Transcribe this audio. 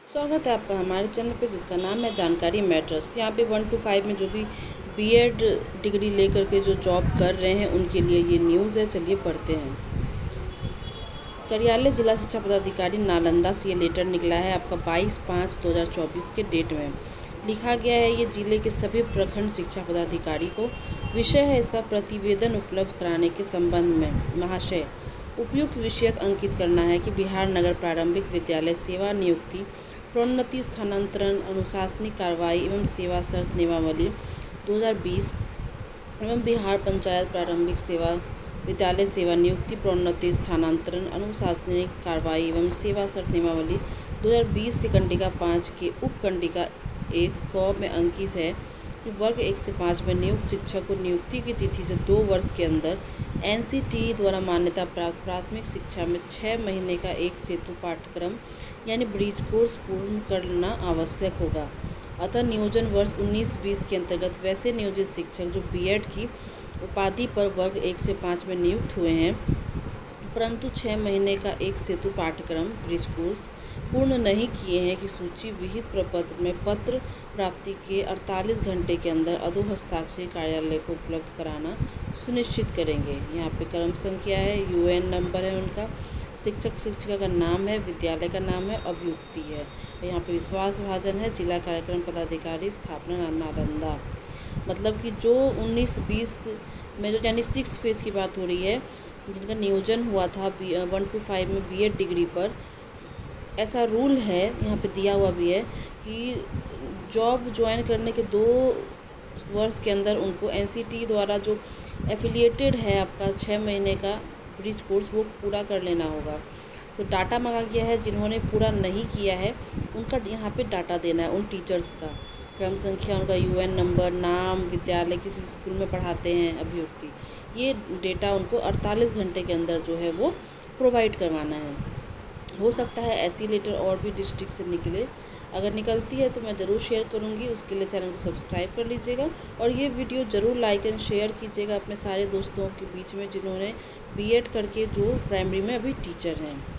स्वागत है आपका हमारे चैनल पे जिसका नाम है जानकारी मैटर्स। यहाँ पे 1 to 5 में जो भी बीएड डिग्री लेकर के जो जॉब कर रहे हैं उनके लिए ये न्यूज़ है। चलिए पढ़ते हैं। कार्यालय जिला शिक्षा पदाधिकारी नालंदा से ये लेटर निकला है आपका 22/5/2024 के डेट में। लिखा गया है ये जिले के सभी प्रखंड शिक्षा पदाधिकारी को। विषय है इसका प्रतिवेदन उपलब्ध कराने के संबंध में। महाशय, उपयुक्त विषयक अंकित करना है कि बिहार नगर प्रारंभिक विद्यालय सेवा नियुक्ति, प्रोन्नति, स्थानांतरण, अनुशासनिक कार्रवाई एवं सेवा शर्त नियमावली 2020 एवं बिहार पंचायत प्रारंभिक सेवा विद्यालय सेवा नियुक्ति, प्रोन्नति, स्थानांतरण, अनुशासनिक कार्रवाई एवं सेवा शर्त नियमावली 2020 के कंडिका 5 के उपकंडिका 1 क में अंकित है कि वर्ग 1 से 5 में नियुक्त शिक्षक को नियुक्ति की तिथि से 2 वर्ष के अंदर एनसीटी द्वारा मान्यता प्राप्त प्राथमिक शिक्षा में 6 महीने का एक सेतु पाठ्यक्रम यानी ब्रिज कोर्स पूर्ण करना आवश्यक होगा। अतः नियोजन वर्ष 19-20 के अंतर्गत वैसे नियोजित शिक्षक जो बीएड की उपाधि पर वर्ग 1 से 5 में नियुक्त हुए हैं परंतु 6 महीने का एक सेतु पाठ्यक्रम ब्रिज कोर्स पूर्ण नहीं किए हैं की सूची विहित प्रपत्र में पत्र प्राप्ति के 48 घंटे के अंदर अधोहस्ताक्षरी कार्यालय को उपलब्ध कराना सुनिश्चित करेंगे। यहाँ पे क्रम संख्या है, यूएन नंबर है उनका, शिक्षक शिक्षिका का नाम है, विद्यालय का नाम है, अभियुक्ति है। यहाँ पे विश्वास भाजन है, जिला कार्यक्रम पदाधिकारी, स्थापना नालंदा। मतलब कि जो 19-20 में जो यानी 6 फेज़ की बात हो रही है जिनका नियोजन हुआ था 1 to 5 में बीएड डिग्री पर, ऐसा रूल है यहाँ पे दिया हुआ भी है कि जॉब ज्वाइन करने के 2 वर्ष के अंदर उनको एनसीटी द्वारा जो एफिलिएटेड है आपका 6 महीने का ब्रिज कोर्स वो पूरा कर लेना होगा। तो डाटा मांगा गया है, जिन्होंने पूरा नहीं किया है उनका यहाँ पे डाटा देना है, उन टीचर्स का क्रम संख्या, उनका यूएन नंबर, नाम, विद्यालय किस स्कूल में पढ़ाते हैं, अभियुक्ति, ये डेटा उनको 48 घंटे के अंदर जो है वो प्रोवाइड करवाना है। हो सकता है ऐसी लेटर और भी डिस्ट्रिक्ट से निकले, अगर निकलती है तो मैं ज़रूर शेयर करूंगी। उसके लिए चैनल को सब्सक्राइब कर लीजिएगा और ये वीडियो ज़रूर लाइक एंड शेयर कीजिएगा अपने सारे दोस्तों के बीच में जिन्होंने बीएड करके जो प्राइमरी में अभी टीचर हैं।